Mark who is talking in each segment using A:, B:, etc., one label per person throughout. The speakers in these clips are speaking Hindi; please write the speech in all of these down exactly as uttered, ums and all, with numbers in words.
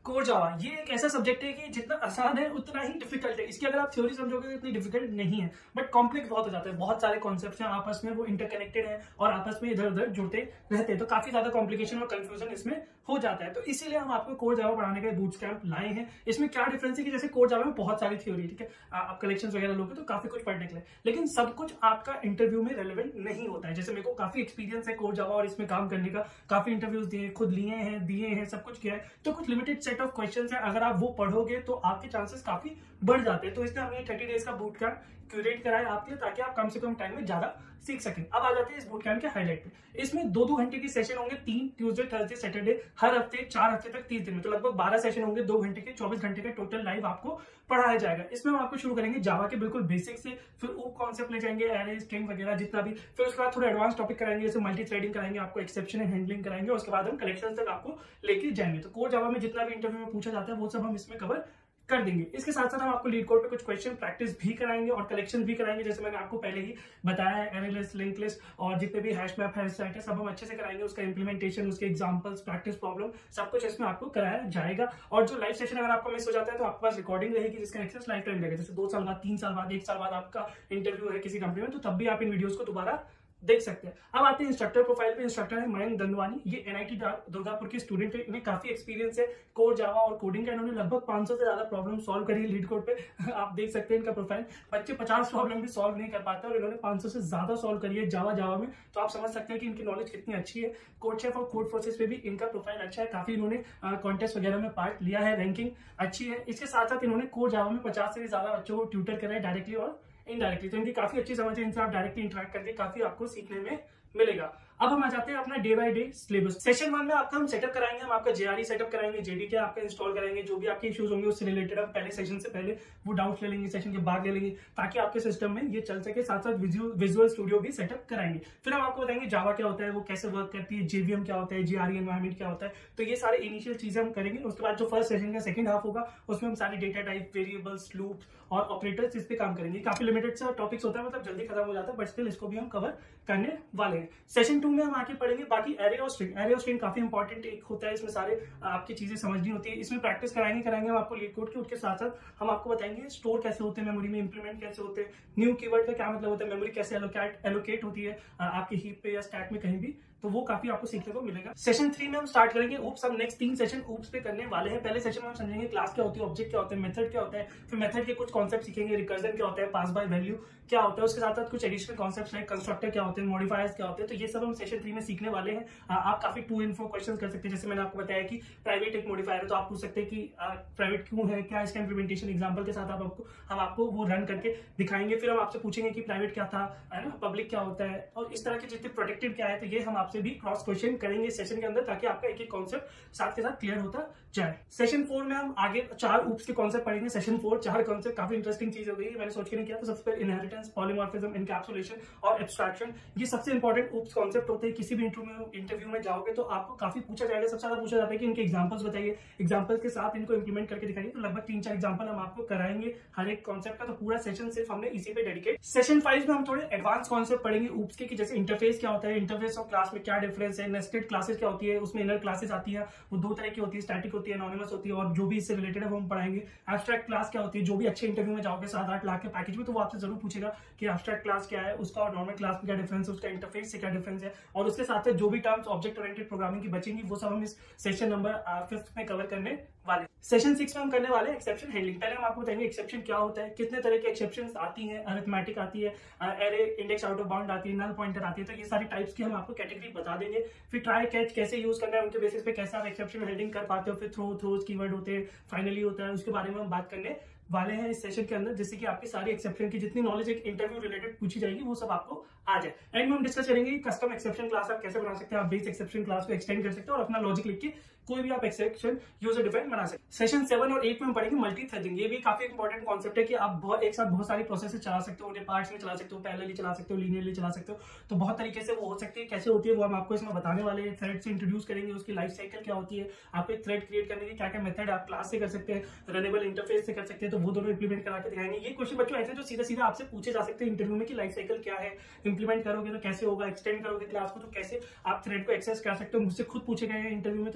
A: कोर जावा ये एक ऐसा सब्जेक्ट है कि जितना आसान है उतना ही डिफिकल्ट है। इसकी अगर आप थ्योरी समझोगे तो इतनी डिफिकल्ट नहीं है, बट कॉम्प्लेक्स बहुत हो जाता है। बहुत सारे कॉन्सेप्ट्स हैं आपस में, वो इंटरकनेक्टेड है और आपस में इधर उधर जुड़ते रहते हैं, तो काफी ज्यादा कॉम्प्लिकेशन और कंफ्यूजन इसमें हो जाता है। तो इसीलिए हम आपको कोर जावा पढ़ाने का बूट कैंप लाए हैं। इसमें क्या डिफरेंस है कि जैसे कोर जावा में बहुत सारी थ्योरी, ठीक है, आप कलेक्शंस वगैरह लोगे तो काफी कुछ पढ़ने के लिए, लेकिन सब कुछ आपका इंटरव्यू में रेलेवेंट नहीं होता है। जैसे मेरे को काफी एक्सपीरियंस है कोर जावा और इसमें काम करने का, काफी इंटरव्यूज दिए, खुद लिए हैं, दिए हैं, सब कुछ किया है, तो कुछ लिमिटेड सेट ऑफ क्वेश्चंस है, अगर आप वो पढ़ोगे तो आपके चांसेस काफी बढ़ जाते हैं। तो इसलिए हमने थर्टी डेज का बूट कैंप क्यूरेट कराया आपके लिए, ताकि आप कम से कम टाइम में ज्यादा सीख सकें। अब आ जाते हैं इस बूट कैंप के हाईलाइट पे। इसमें दो दो घंटे की सेशन होंगे, तीन ट्यूसडे थर्सडे सैटरडे, हर हफ्ते चार हफ्ते तक तीस दिन में, तो लगभग बारह सेशन होंगे, दो घंटे के, चौबीस घंटे का टोटल लाइव आपको पढ़ाया जाएगा। इसमें हम आपको शुरू करेंगे जावा के बिल्कुल बेसिक से, फिर ऊप कॉन्सेप्ट ले जाएंगे, एरे स्ट्रिंग वगैरह जितना भी, फिर उसके बाद थोड़ा एडवांस टॉपिक कराएंगे, जैसे मल्टी थ्रेडिंग कराएंगे आपको, एक्सेप्शन एंड हैंडलिंग कराएंगे, उसके बाद हम कलेक्शन तक आपको लेके जाएंगे। तो कोर जावा में जितना भी इंटरव्यू में पूछा जाता है वो सब हम इसमें कवर कर देंगे। इसके साथ साथ हम आपको लीड कोड पे कुछ क्वेश्चन प्रैक्टिस भी कराएंगे और कलेक्शन भी कराएंगे, जैसे मैंने आपको पहले ही बताया है, एरे लिस्ट, लिंक लिस्ट और जितने भी हैश मैप है, साइट है, सब हम अच्छे से कराएंगे। उसका इंप्लीमेंटेशन, उसके एग्जांपल्स, प्रैक्टिस प्रॉब्लम, सब कुछ इसमें आपको कराया जाएगा। और जो लाइव सेशन अगर आपको मिस हो जाता है तो आपके पास रिकॉर्डिंग रहेगी, जिसका एक्सेस लाइफ टाइम रहेगा। जैसे दो साल बाद, तीन साल बाद, एक साल बाद आपका इंटरव्यू है किसी कंपनी में, तो तब भी आप इन वीडियोस को दोबारा देख सकते हैं। अब आते हैं इंस्ट्रक्टर प्रोफाइल पे। इंस्ट्रक्टर है मयंक दंडवानी, ये एनआईटी दुर्गापुर के स्टूडेंट है, इन्हें काफी एक्सपीरियंस है कोर जावा और कोडिंग का। इन्होंने लगभग पांच सौ से ज्यादा प्रॉब्लम सॉल्व करी है लीड कोड पे। आप देख सकते हैं इनका प्रोफाइल, बच्चे पचास प्रॉब्लम भी सॉल्व नहीं कर पाते और इन्होंने पांच सौ से ज्यादा सॉल्व करी है जावा जावा में, तो आप समझ सकते हैं कि इनकी नॉलेज कितनी अच्छी है। कोड शेफ और कोड फोर्सेस पे भी इनका प्रोफाइल अच्छा है, काफी इन्होंने कॉन्टेस्ट वगैरह में पार्ट लिया है, रैंकिंग अच्छी है। इसके साथ साथ इन्होंने कोर जावा में पचास से ज्यादा बच्चों को ट्यूटर करा है, डायरेक्टली और इनडायरेक्टली, तो इनकी काफी अच्छी समझ है। इनसे आप डायरेक्टली इंटरेक्ट करके काफी आपको सीखने में मिलेगा। अब हम आ जाते हैं अपना day by day syllabus. Session one में आपका हम सेटअप कराएंगे, हम आपका जेआरई सेटअप कराएंगे, जेडीके आपका इंस्टॉल कराएंगे, जो भी आपके इश्यूज होंगे उससे रिलेटेड हम पहले सेशन से पहले वो डाउट ले लेंगे, सेशन के बाद ले लेंगे, ताकि आपके सिस्टम में ये चल सके। साथ साथ विजुअल स्टूडियो भी सेटअप कराएंगे। फिर हम आपको बताएंगे जावा क्या होता है, वो कैसे वर्क करती है, जेवीएम क्या होता है, जेआरई एनवायरमेंट क्या होता है, तो ये सारे इनिशियल चीजें हम करेंगे। उसके बाद जो फर्स्ट सेशन का सेकंड हाफ होगा उसमें हम सारे डेटा टाइप, वेरिएबल्स, लूप्स और ऑपरेटर्स इस पे काम करेंगे। काफी लिमिटेड सा टॉपिक्स होता है, मतलब जल्दी खत्म हो जाता है, बट स्टिल इसको भी हम कवर करने वाले हैं। सेशन टू में हम आके पढ़ेंगे बाकी एरे और स्ट्रिंग। एरे और स्ट्रिंग काफी इंपॉर्टेंट एक होता है, इसमें सारे आपकी चीजें समझनी होती है। इसमें प्रैक्टिस कराएंगे कराएंगे हम आपको लीड कोड की, उसके साथ साथ हम आपको बताएंगे स्टोर कैसे होते हैं मेमोरी में, इंप्लीमेंट कैसे होते हैं, न्यू कीवर्ड का क्या मतलब होता है, मेमोरी कैसे एलोकेट एलोकेट होती है आपकी हीप पे या स्टैक में कहीं भी, तो वो काफी आपको सीखने को मिलेगा। सेशन थ्री में हम स्टार्ट करेंगे ऊप्स। हम नेक्स्ट तीन सेशन ऊप्स पे करने वाले हैं। पहले सेशन में हम समझेंगे क्लास क्या होती है, ऑब्जेक्ट क्या होता है, मेथड क्या होता है, फिर मेथड के कुछ कॉन्सेप्ट सीखेंगे, रिकर्जन क्या होता है, पास बाय वैल्यू क्या होता है, उसके साथ साथ कुछ एडिशनल कॉन्सेप्ट्स हैं, कंस्ट्रक्टर क्या होते हैं, मॉडिफायर्स क्या होते हैं, तो ये सब हम सेशन थ्री में सीखने वाले हैं। आप काफी टू इन फोर क्वेश्चन कर सकते हैं। जैसे मैंने आपको बताया कि प्राइवेट एक मॉडिफायर है, तो आप पूछ सकते हैं कि प्राइवेट क्यों है, क्या इसका इंप्लीमेंटेशन, एग्जाम्पल के साथ आप आपको हम आपको वो रन करके दिखाएंगे। फिर हम आपसे पूछेंगे कि प्राइवेट क्या था, है ना, पब्लिक क्या होता है, और इस तरह के जितने प्रोटेक्टेड क्या है, तो ये हम आपसे भी क्रॉस क्वेश्चन करेंगे सेशन के अंदर, ताकि आपका एक एक कॉन्सेप्ट साथ के साथ क्लियर होता जाए। सेशन फोर में हम आगे चार ऊप्स के कॉन्सेप्ट पढ़ेंगे। सेशन फोर चार कॉन्सेप्ट, काफी इंटरेस्टिंग चीज हो गई, मैंने सोच के नहीं किया। तो सबसे पहले इनहेरिटेंस, पॉलीमॉर्फिज्म, एनकैप्सुलेशन और एब्स्ट्रैक्शन, ये सबसे इंपॉर्टेंट ऊप्स कॉन्सेप्ट होते हैं। किसी भी इंटरव्यू में जाओगे तो आपको काफी पूछा जाएगा। सबसे ज्यादा पूछा जाता है कि इनके एग्जांपल्स बताइए, एग्जांपल्स के साथ इनको इंप्लीमेंट करके दिखाइए। तो लगभग तीन चार एग्जांपल हम आपको कराएंगे हर एक कॉन्सेप्ट का, तो पूरा सेशन सिर्फ हमने इसी पे डेडिकेट। सेशन फाइव में हम थोड़े एडवांस कॉन्सेप्ट पढ़ेंगे ऊप्स के, कि जैसे इंटरफेस क्या होता है, इंटरफेस और क्लास में क्या डिफरेंस है, नेस्टेड क्लासेस क्या होती है, उसमें इनर क्लासेस आती है, वो दो तरह की होती है, स्टैटिक होती है, एनोनिमस होती है, और जो भी इससे रिलेटेड है वो हम पढ़ाएंगे। एब्स्ट्रैक्ट क्लास क्या होती है, जो भी अच्छे इंटरव्यू में जाओगे सात आठ लाख के पैकेज में, तो वो आपसे जरूर पूछेगा कि एब्स्ट्रैक्ट क्लास क्या है, उसका और नॉर्मल क्लास में क्या डिफरेंस है, उसका इंटरफेस से क्या डिफरेंस है, और उसके साथ साथ जो भी टर्म्स ऑब्जेक्ट ओरिएंटेड प्रोग्रामिंग की बचेंगी वो सब हम इस सेशन नंबर फिफ्थ में कवर करने वाले। सेशन सिक्स में हम करने वाले एक्सेप्शन हैंडलिंग। पहले हम आपको बताएंगे एक्सेप्शन क्या होता है, कितने तरह के एक्सेप्शंस आती हैं, अरिथमेटिक आती है, array index out of bound आती है, नल पॉइंटर आती है, तो ये सारी टाइप्स की हम आपको कैटेगरी बता देंगे। फिर ट्राई कैच कैसे यूज करना है, उनके बेसिस पे कैसे आप एक्सेप्शन हैंडलिंग कर पाते हो। फिर थ्रो थ्रोज कीवर्ड होते हैं, फाइनली होता है, उसके बारे में हम बात करने वाले हैं इस सेशन के अंदर, जिससे कि आपकी सारी एक्सेप्शन की जितनी नॉलेज एक इंटरव्यू रिलेटेड पूछी जाएगी वो सब आपको आ जाए। एंड में हम डिस्कस करेंगे कस्टम एक्सेप्शन क्लास आप कैसे बना सकते हैं, आप बेस एक्सेप्शन क्लास को एक्सटेंड कर सकते हो और अपना लॉजिक लिख के कोई भी आप एक्सेप्शन यूजर डिफाइन बना सकते हैं। सेशन सेवन और एट में हम पढ़ेंगे मल्टी थ्रेडिंग। ये भी काफी इंपॉर्टेंट कॉन्सेप्ट है कि आप बहुत एक साथ बहुत सारी प्रोसेस चला सकते हो, उन्हें पार्ट्स में चला सकते हो, पैरेलली चला सकते हो, लीनियरली चला सकते हो, तो बहुत तरीके से वो हो सकती है। कैसे होती है वो हम आपको इसमें बताने वाले हैं। थ्रेड से इंट्रोड्यूस करेंगे, उसकी लाइफ साइकिल क्या होती है, आप एक थ्रेड क्रिएट करने की क्या क्या मेथड आप क्लास से कर सकते हैं, रनेबल इंटरफेस से कर सकते हैं, तो वो दोनों इंप्लीमेंट करा के दिखाएंगे। ये क्वेश्चन बच्चों ऐसे जो सीधा सीधा आपसे पूछे जा सकते हैं इंटरव्यू में कि लाइफ साइकिल क्या है, इंप्लीमेंट करोगे तो कैसे होगा, एक्सटेंड करोगे क्लास को तो कैसे आप थ्रेड को एक्सेस कर सकते हो, मुझसे खुद पूछे गए हैं इंटरव्यू में, तो काफी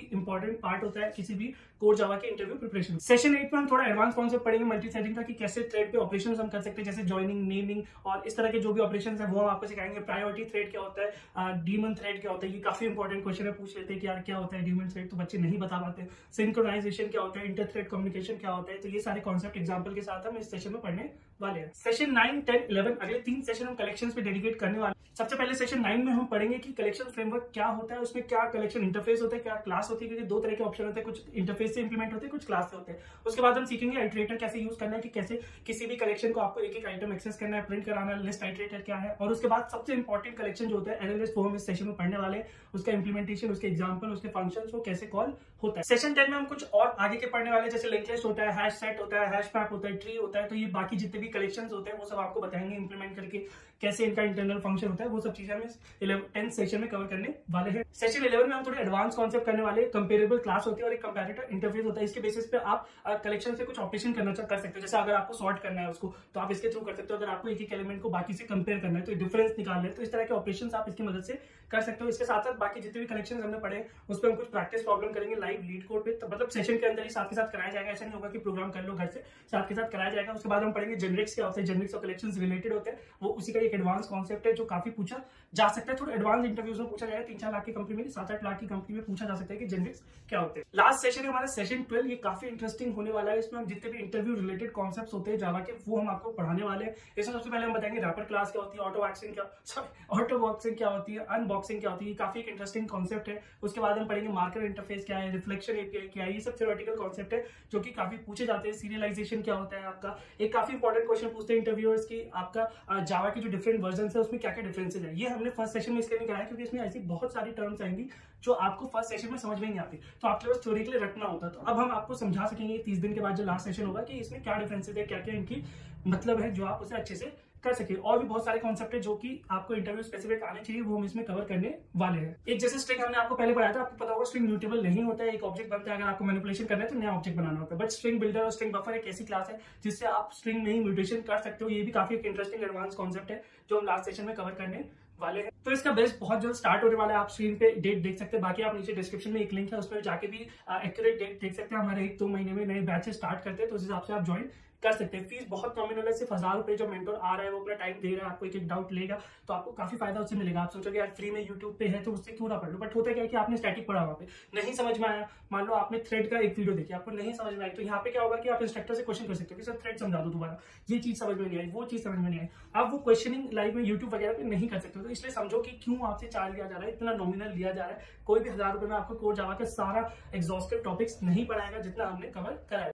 A: इंपॉर्टेंट पार्ट होता है किसी भी कोर जावा के इंटरव्यू प्रिपरेशन। सेशन एट में हम थोड़ा एडवांस कॉन्सेप्ट पढ़ेंगे मल्टी थ्रेडिंग का, कि कैसे थ्रेड पे ऑपरेशंस हम कर सकते हैं, जैसे जॉइनिंग, नेमिंग और इस तरह के जो भी ऑपरेशंस है वो हम आपको सिखाएंगे। प्रायोरिटी थ्रेड क्या होता है, डीमन थ्रेड क्या होता है, ये काफी इंपॉर्टेंट क्वेश्चन है, पूछ लेते हैं कि यार क्या होता है डीमन थ्रेड, तो बच्चे नहीं बता पाते। सिंक्रोनाइजेशन क्या होता है, इंटर थ्रेड कम्युनिकेशन क्या होता है, तो ये सारे कॉन्सेप्ट एग्जाम्पल के साथ हम इस सेशन में पढ़ने वाले हैं। सेशन नाइन, टेन, इलेवन अगले तीन सेशन हम कलेक्शंस पे डेडिकेट करने वाले हैं। सबसे पहले सेशन नाइन में हम पढ़ेंगे कि कलेक्शन फ्रेमवर्क क्या होता है, उसमें क्या कलेक्शन इंटरफेस होता है, क्या क्लास होती है, क्योंकि दो तरह के ऑप्शन होते हैं, कुछ इंटरफेस से इंप्लीमेंट होते हैं, कुछ क्लास से होते हैं। उसके बाद हम सीखेंगे आइटरेटर कैसे यूज करना है, कि कैसे किसी भी कलेक्शन को आपको एक एक आइटम एक्सेस करना है, प्रिंट कराना है, लिस्ट आइटरेटर क्या है। और उसके बाद सबसे इंपॉर्टेंट कलेक्शन जो होता है एनालिस्ट, वो हम इस सेशन में पढ़ने वाले हैं, उसका इंप्लीमेंटेशन, उसके एग्जाम्पल, उसके फंक्शन, वो कैसे कॉल होता है। सेशन टेन में हम कुछ और आगे के पढ़ने वाले, जैसे लिंक लिस्ट होता है, हैश सेट होता है, हैश मैप होता है, ट्री होता है, तो ये बाकी जितने भी कलेक्शन होते हैं वो सब आपको बताएंगे इंप्लीमेंट करके कैसे इनका इंटरनल फंक्शन होता है, वो सब चीजें हम इस टेंथ सेशन में कवर करने वाले हैं। सेशन इलेवन में हम थोड़े एडवांस कॉन्सेप्ट करने वाले, कंपेरेबल क्लास होती है और एक कंपैरेटर इंटरफेस होता है। इसके बेसिस पे आप कलेक्शन से कुछ ऑपरेशन करना कर सकते हो, जैसे अगर आपको सॉर्ट करना है उसको तो आप इसके थ्रू कर सकते हो, अगर आपको एक एक एलिमेंट को बाकी से कंपेयर करना है तो डिफरेंस निकालना है, तो इस तरह के ऑपरेशन आप इसकी मदद से कर सकते हो। इसके साथ साथ बाकी जितने भी कलेक्शन हमने पढ़े उस पर हम कुछ प्रैक्टिस प्रॉब्लम करेंगे लाइव लीड कोड पे, तो मतलब सेशन के अंदर ही साथ के साथ कराया जाएगा, ऐसा नहीं होगा कि प्रोग्राम कर लो घर से, साथ के साथ कराया जाएगा। उसके बाद हम पढ़ेंगे जेनरिक्स क्या होते हैं, जेनरिक्स और कलेक्शंस रिलेटेड होते हैं, वो उसी का एक एडवांस कॉन्सेप्ट है जो काफी पूछा जा सकता है, थोड़ा एडवांस इंटरव्यूज में पूछा जाएगा। तीन चार लाख की कंपनी में, सात आठ लाख की कंपनी में पूछा जा सकता है कि जेनरिक्स क्या होते हैं। लास्ट सेशन है हमारा सेशन ट्वेल्व, ये काफी इंटरेस्टिंग होने वाला है। इसमें हम जितने भी इंटरव्यू रिलेटेड कॉन्सेप्ट्स होते हैं जावा के वो हम आपको पढ़ाने वाले हैं। इसमें सबसे पहले हम बताएंगे रैपर क्लास क्या होती है, ऑटो वैक्सिंग क्या सॉरी ऑटो बॉक्सिंग क्या होती है, अनबॉक्सिंग क्या होती है, काफी एक इंटरेस्टिंग कॉन्सेप्ट है। उसके बाद हम पढ़ेंगे मार्कर इंटरफेस क्या है, रिफ्लेक्शन एपीआई क्या है, ये सब थ्योरेटिकल कॉन्सेप्ट है जो कि काफी पूछे जाते हैं। सीरियलाइजेशन क्या होता है आपका, एक काफी इंपॉर्टेंट क्वेश्चन पूछते हैं इंटरव्यूअर्स की, आपका जावा के जो डिफरेंट वर्जन है उसमें क्या क्या डिफरेंसेस है। ये हमने फर्स्ट सेशन में इसलिए नहीं कराया क्योंकि इसमें ऐसी बहुत सारी टर्म्स आएंगी जो आपको फर्स्ट सेशन में समझ में नहीं आती, तो आपके पास थ्योरी के लिए रटना होता है। तो अब हम आपको समझा सकेंगे तीस दिन के बाद जो लास्ट सेशन होगा कि इसमें क्या डिफरेंसेस है, क्या क्या इनकी मतलब है, जो आप उसे अच्छे से कर सके। और भी बहुत सारे कॉन्सेप्ट है जो कि आपको इंटरव्यू स्पेसिफिक आने चाहिए, वो हम इसमें कवर करने वाले हैं। एक जैसे स्ट्रिंग हमने आपको पहले पढ़ाया था, आपको पता होगा स्ट्रिंग म्यूटेबल नहीं होता है, एक ऑब्जेक्ट बनता है, अगर आपको मैनिपुलेशन करना है तो नया ऑब्जेक्ट बनाना होता है। बट स्ट्रिंग बिल्डर और स्ट्रिंग बफर एक ऐसी क्लास है जिससे आप स्ट्रिंग में ही म्यूटेशन कर सकते हो। ये भी काफी एक इंटरेस्टिंग एडवांस कॉन्सेप्ट है जो हम लास्ट सेशन में कवर करने वाले हैं। तो इसका बेस्ट बहुत जल्द स्टार्ट होने वाला है, आप स्क्रीन पे डेट देख सकते हैं, बाकी आप नीचे डिस्क्रिप्शन में एक लिंक है उसमें जाके भी एक्यूरेट डेट देख सकते हैं। हमारे एक दो महीने में नए बैचेस स्टार्ट करते हैं, तो उस हिसाब से आप ज्वाइन कर सकते हैं। फीस बहुत नॉमिनल है, सिर्फ हजार रुपए। जो मेंटर आ रहा है वो अपना टाइम दे रहा है, आपको एक एक डाउट लेगा तो आपको काफी फायदा उससे मिलेगा। आप सोचोगे यार फ्री में यूट्यूब पे है तो उससे क्यों ना पढ़ लो, बट होता क्या है कि आपने स्टैटिक पढ़ा, वहाँ पे नहीं समझ में आया, मान लो आपने थ्रेड का एक वीडियो देखी, आपको नहीं समझ में आई, तो यहाँ पे क्या होगा कि आप इंस्ट्रक्टर से क्वेश्चन कर सकते हो कि सर थ्रेड समझा दो दोबारा, ये चीज समझ में नहीं आई, वो चीज समझ में नहीं आई। आप वो क्वेश्चनिंग लाइव में यूट्यूब वगैरह पे नहीं कर सकते, तो इसलिए समझो कि क्यों आपसे चार्ज लिया जा रहा है, इतना नॉमिनल लिया जा रहा है। कोई भी हजार रुपए में आपको कोर जावा का सारा एग्जॉस्टिव टॉपिक्स नहीं पढ़ाएगा जितना हमने कवर कराया।